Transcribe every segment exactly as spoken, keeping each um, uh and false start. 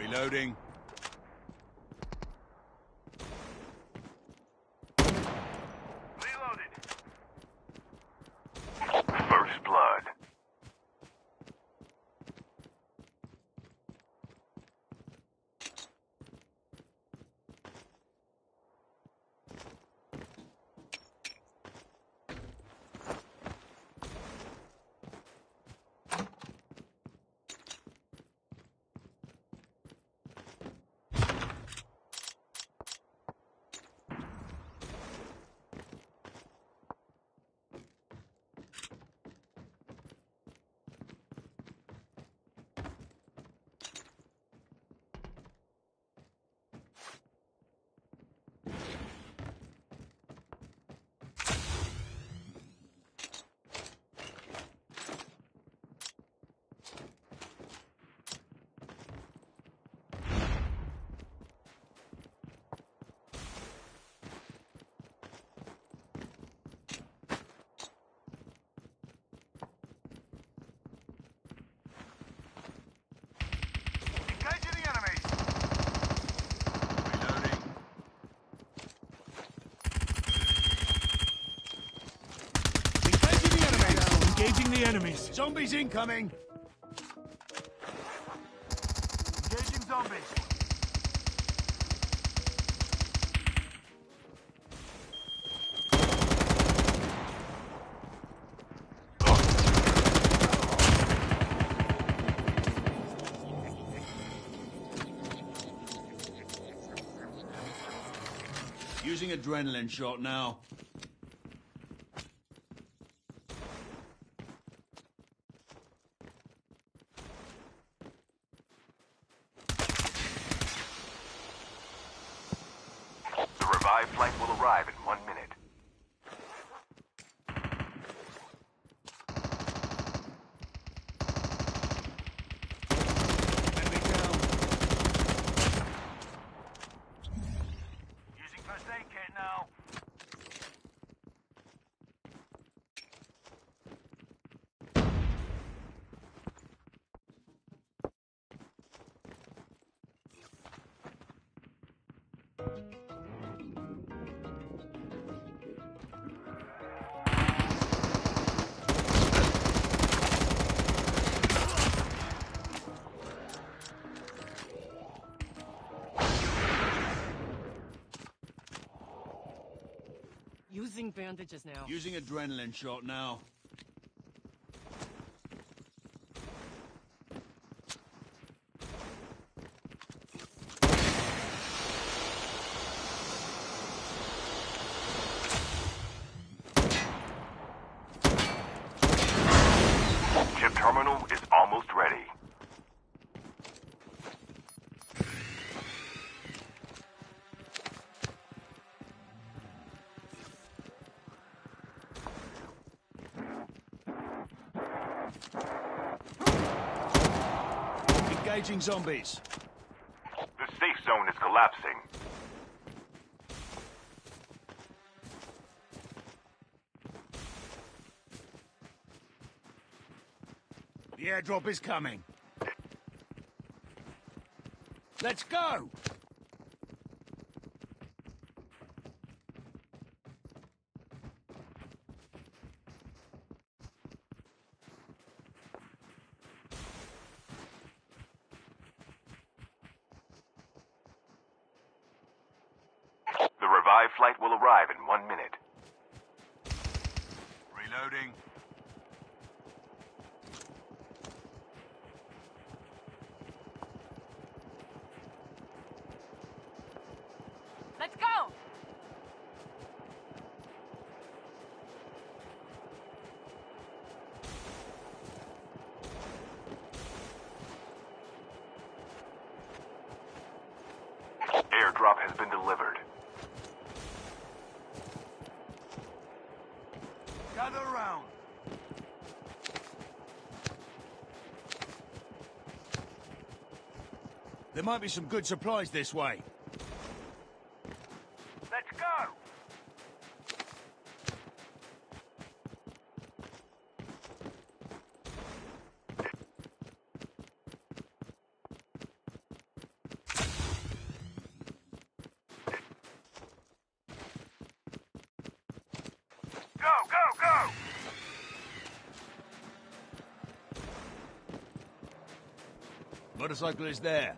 Reloading. Reloaded. First blood. Engaging the enemies. Reloading. Engaging the enemies! Engaging the enemies! Zombies incoming! Engaging zombies. Using adrenaline shot now. The revived flight will arrive in one minute. Enemy down. Using first aid kit now. Using bandages now. Using adrenaline shot now. Chip terminal is almost ready. Engaging zombies. The safe zone is collapsing. The airdrop is coming. Let's go! The revived flight will arrive in one minute. Reloading. Let's go! Airdrop has been delivered. Gather round. There might be some good supplies this way. Let's go! Motorcycle is there.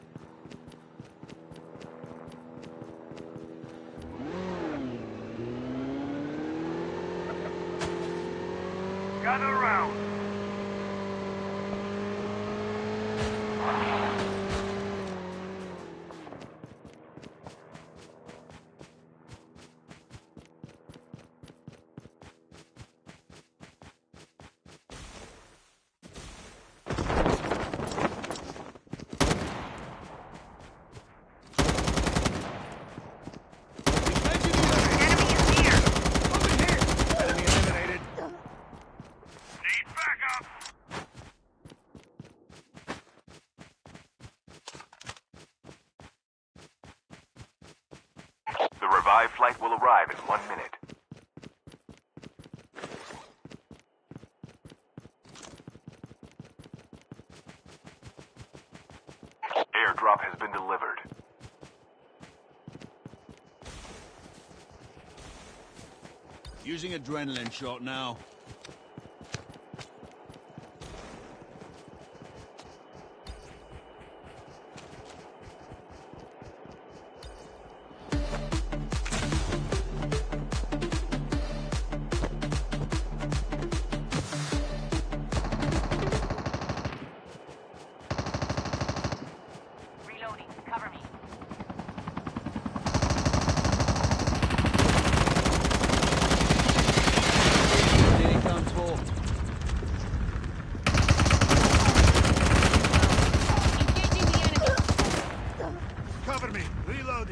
Gather around. The revived flight will arrive in one minute. Airdrop has been delivered. Using adrenaline shot now. Reloading. Cover me. Here comes four. Engaging the enemy. Cover me. Reloading.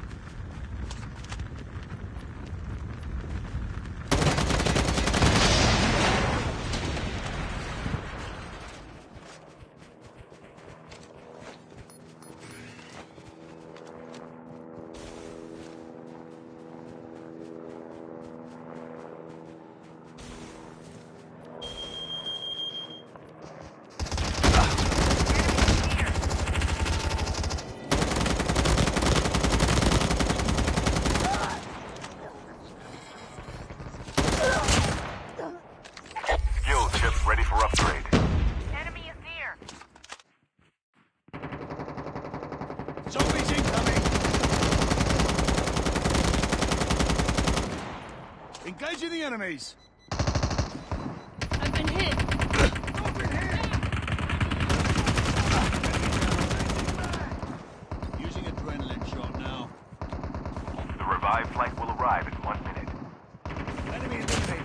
Skill chip ready for upgrade. Enemy is near. Zombies incoming! Engaging the enemies! I've been hit. Using adrenaline shot now. The revived flight will arrive in one minute. Enemy eliminated.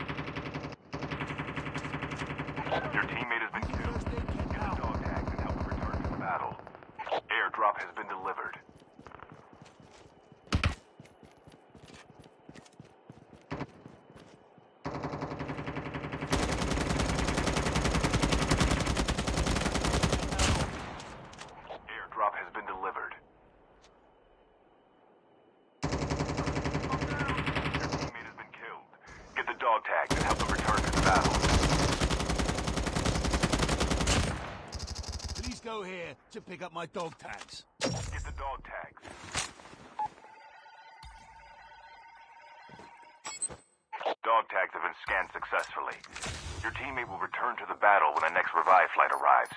Your teammate has been killed. Get the dog tags and help them return to the battle. Airdrop has been delivered. Airdrop has been delivered. Your teammate has been killed. Get the dog tags and help them return to the battle. Please go here to pick up my dog tags. Get the dog tags. Dog tags have been scanned successfully. Your teammate will return to the battle when the next revive flight arrives.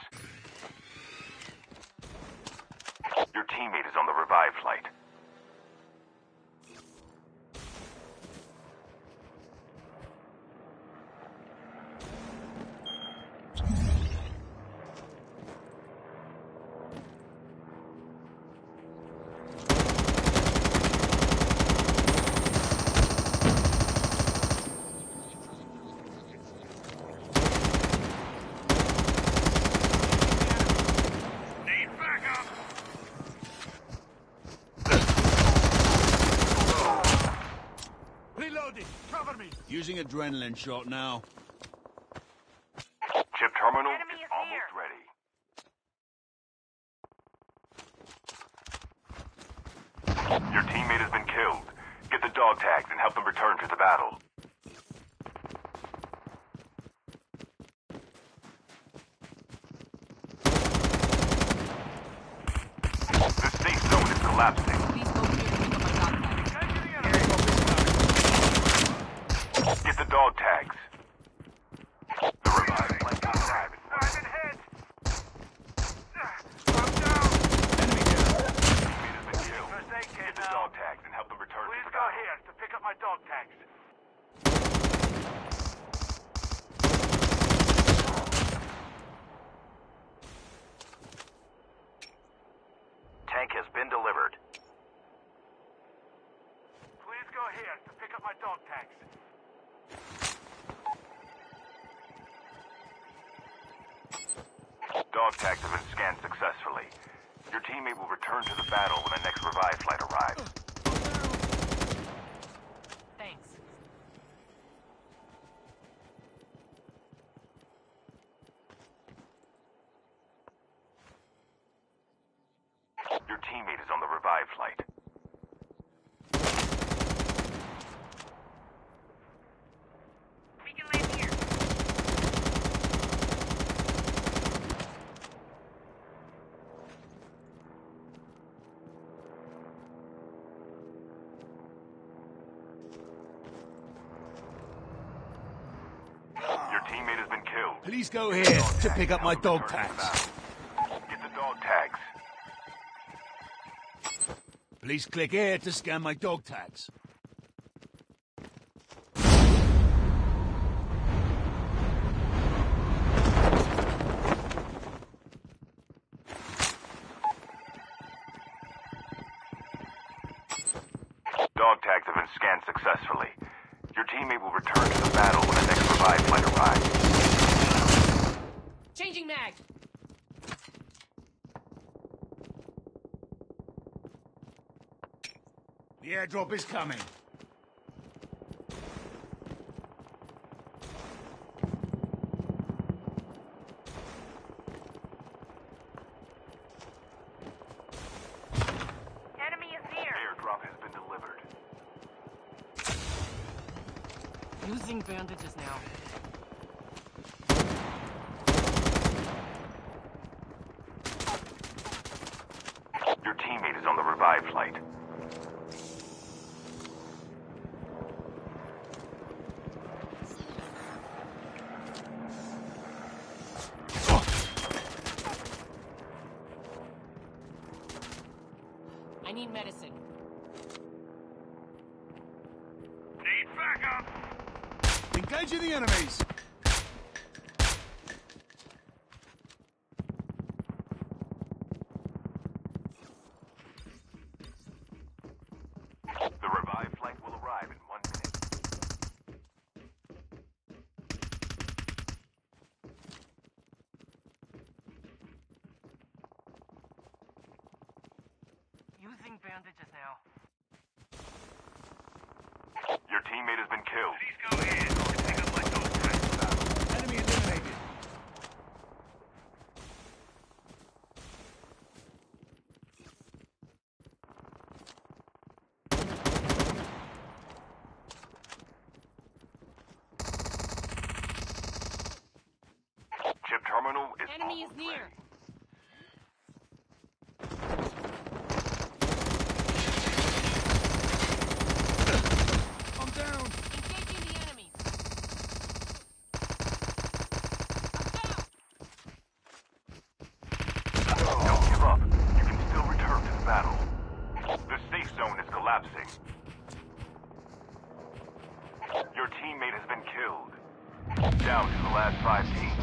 Your teammate is on the revive flight. Reloading. Cover me. Using adrenaline shot now. Chip terminal Enemy is is almost here. ready. Your teammate has been killed. Get the dog tags and help them return to the battle. The safe zone is collapsing. Please go here to pick up my dog tag. Get the dog tags. The revived flight will arrive in one minute. been delivered. Please go here to pick up my dog tags. Dog tags have been scanned successfully. Your teammate will return to the battle when the next revive flight arrives. Thanks. Your teammate is on the revive flight. We can land here. Your teammate has been killed. Please go here to pick up my dog tags. Get the dog tags. Please click here to scan my dog tags. Dog tags have been scanned successfully. Your teammate will return to the battle when the next revive flight arrives. Changing mag. The airdrop is coming. Enemy is near. Airdrop has been delivered. Using bandages now. Your teammate is on the revive flight. I need medicine. Need backup! Engaging the enemies. The revive flight will arrive in one minute. Using bandages now. Your teammate has been killed. Please go in to pick up my dog tags. Enemy eliminated. Chip terminal is Enemy is almost near. ready. I'm down. Engaging the enemies. I'm down. Don't give up. You can still return to the battle. The safe zone is collapsing. Your teammate has been killed. Down to the last five teams.